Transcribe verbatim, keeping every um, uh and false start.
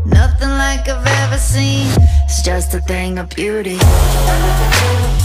nothing like I've ever seen. It's just a thing of beauty.